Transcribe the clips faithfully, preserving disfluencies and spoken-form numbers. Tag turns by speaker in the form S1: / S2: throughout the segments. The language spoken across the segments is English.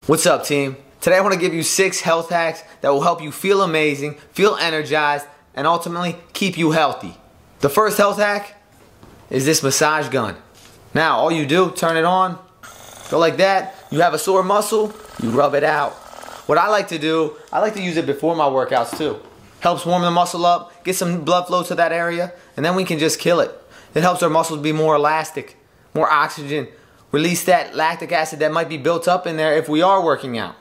S1: What's up, team? Today I want to give you six health hacks that will help you feel amazing, feel energized, and ultimately keep you healthy. The first health hack is this massage gun. Now all you do, turn it on, go like that. You have a sore muscle, you rub it out. What I like to do, I like to use it before my workouts too. Helps warm the muscle up, get some blood flow to that area, and then we can just kill it. It helps our muscles be more elastic, more oxygen, release that lactic acid that might be built up in there if we are working out.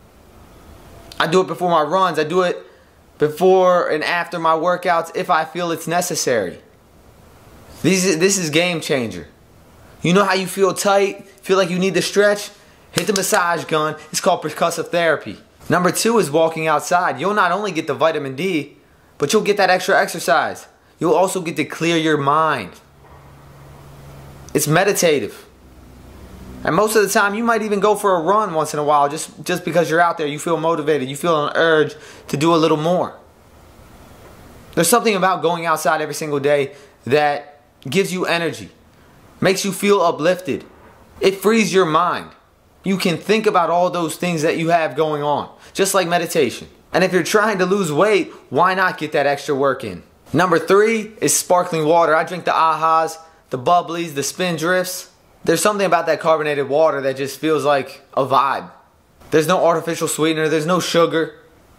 S1: I do it before my runs. I do it before and after my workouts if I feel it's necessary. These, this is game changer. You know how you feel tight, feel like you need to stretch? Hit the massage gun. It's called percussive therapy. Number two is walking outside. You'll not only get the vitamin D, but you'll get that extra exercise. You'll also get to clear your mind. It's meditative. And most of the time, you might even go for a run once in a while just, just because you're out there. You feel motivated. You feel an urge to do a little more. There's something about going outside every single day that gives you energy, makes you feel uplifted. It frees your mind. You can think about all those things that you have going on, just like meditation. And if you're trying to lose weight, why not get that extra work in? Number three is sparkling water. I drink the Ahas, the Bubblies, the Spindrifts. There's something about that carbonated water that just feels like a vibe. There's no artificial sweetener, there's no sugar.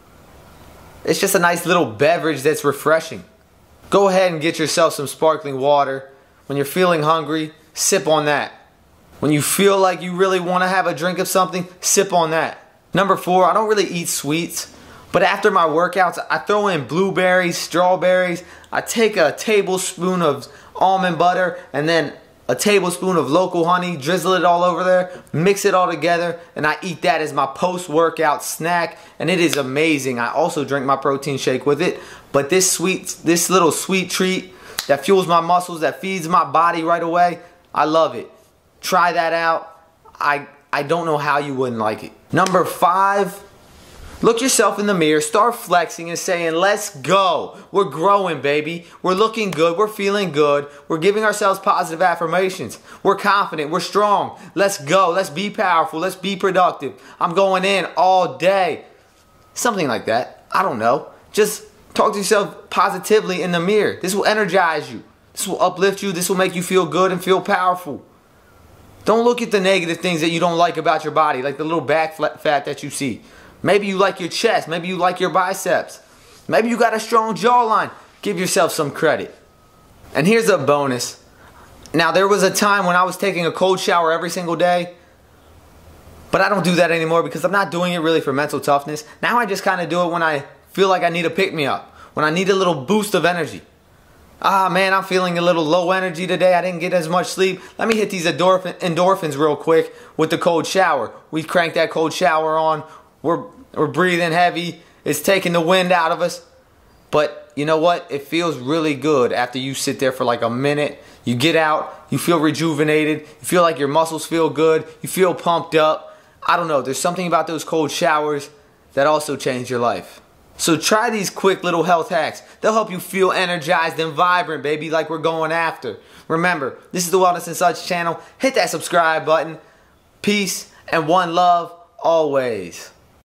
S1: It's just a nice little beverage that's refreshing. Go ahead and get yourself some sparkling water. When you're feeling hungry, sip on that. When you feel like you really want to have a drink of something, sip on that. Number four, I don't really eat sweets, but after my workouts, I throw in blueberries, strawberries. I take a tablespoon of almond butter and then a tablespoon of local honey, drizzle it all over there, mix it all together, and I eat that as my post-workout snack, and it is amazing. I also drink my protein shake with it, but this sweet, this little sweet treat that fuels my muscles, that feeds my body right away, I love it. Try that out. I, I don't know how you wouldn't like it. Number five, look yourself in the mirror, start flexing and saying, let's go. We're growing, baby. We're looking good. We're feeling good. We're giving ourselves positive affirmations. We're confident. We're strong. Let's go. Let's be powerful. Let's be productive. I'm going in all day. Something like that. I don't know. Just talk to yourself positively in the mirror. This will energize you. This will uplift you. This will make you feel good and feel powerful. Don't look at the negative things that you don't like about your body, like the little back fat that you see. Maybe you like your chest. Maybe you like your biceps. Maybe you got a strong jawline. Give yourself some credit. And here's a bonus. Now, there was a time when I was taking a cold shower every single day, but I don't do that anymore because I'm not doing it really for mental toughness. Now I just kind of do it when I feel like I need a pick-me-up, when I need a little boost of energy. Ah, man, I'm feeling a little low energy today. I didn't get as much sleep. Let me hit these endorphin endorphins real quick with the cold shower. We crank that cold shower on. We're, we're breathing heavy. It's taking the wind out of us. But you know what? It feels really good after you sit there for like a minute. You get out. You feel rejuvenated. You feel like your muscles feel good. You feel pumped up. I don't know. There's something about those cold showers that also change your life. So try these quick little health hacks. They'll help you feel energized and vibrant, baby, like we're going after. Remember, this is the Wellness and Such channel. Hit that subscribe button. Peace and one love always.